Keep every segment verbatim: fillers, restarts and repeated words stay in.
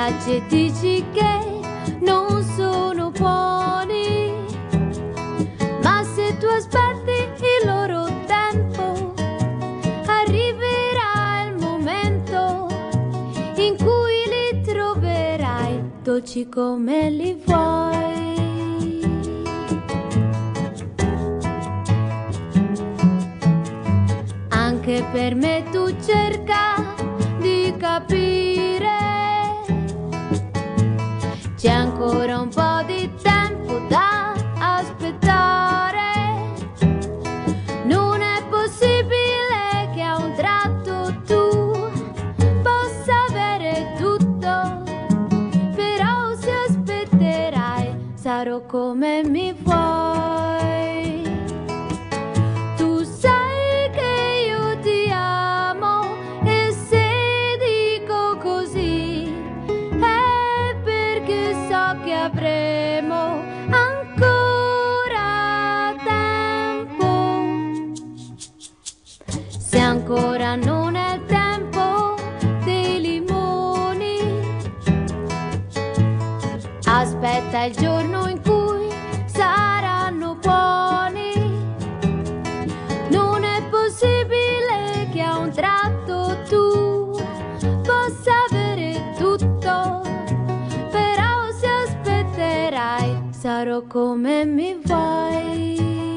assaggi e dici che non sono buoni, ma se tu aspetti il loro tempo, arriverà il momento in cui li troverai dolci come li vuoi. Anche per me tu cerca di capire, c'è ancora un po' di tempo da aspettare. Non è possibile che a un tratto tu possa avere tutto, però se aspetterai sarò come mi vuoi. Tu sai che io ti amo e se dico così è perché so che avremo ancora tempo. Se ancora non è il tempo dei limoni, aspetta il giorno in cui saranno buoni. Non è possibile che a un tratto tu possa avere tutto, però se aspetterai sarò come mi vuoi.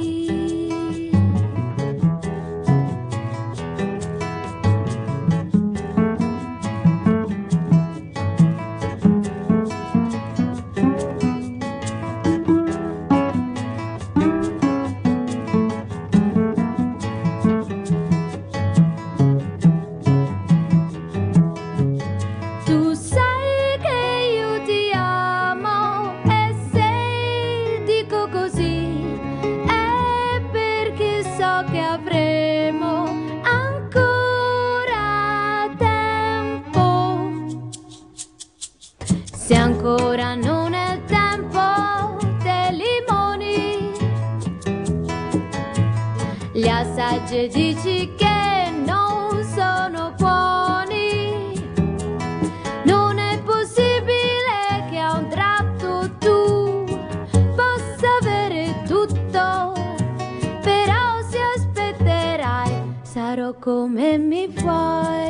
Tu sai che io ti amo e se dico così è perché so che avremo ancora tempo. Se ancora non è il tempo dei limoni, li assaggi e dici che non sono buoni. Non è possibile che a un tratto tu possa avere tutto, però se aspetterai sarò come mi vuoi.